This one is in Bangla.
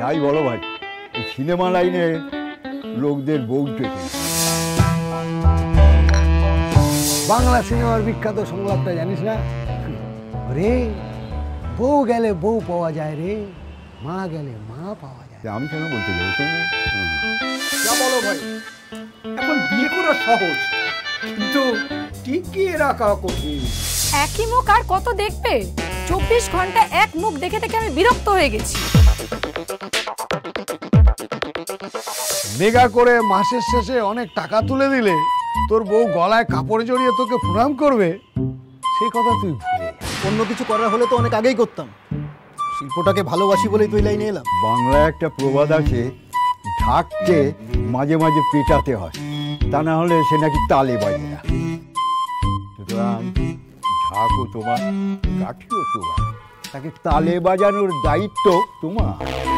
যাই বলো ভাই, এই সিনেমা লাইনে লোকদের বউ দেখে। বাংলা সিনেমার বিখ্যাত সংলাপটা জানিস না? রে বউ গেলে বউ পাওয়া যায় রে, মা গেলে মা পাওয়া যায়। আমি কেন বলতে যাবো তুমি? যা বলো ভাই, এখন বিয়ে করা সহজ, কিন্তু টিকিয়ে রাখা কঠিন। একই মুখ আর কত দেখবে? 24 ঘন্টা এক মুখ দেখে দেখে আমি বিরক্ত হয়ে গেছি। মেগা করে মাসের শেষে অনেক টাকা তুলে দিলে তোর বউ গলায় কাপড় জড়িয়ে তোকে প্রণাম করবে, সেই কথা তুই ভুলে যা। অন্য কিছু করার হলে তো অনেক আগেই করতাম। শিল্পটাকে ভালোবাসি বলেই তুই লাইনে এলাম। বাংলায় একটা প্রবাদ আছে, ঢাককে মাঝে মাঝে পেটাতে হয়, তা না হলে সে নাকি তালে বাজে না। সুতরাং ঢাকও তোমার, কাঠিও তোমার, তাকে তালে বাজানোর দায়িত্ব তোমার।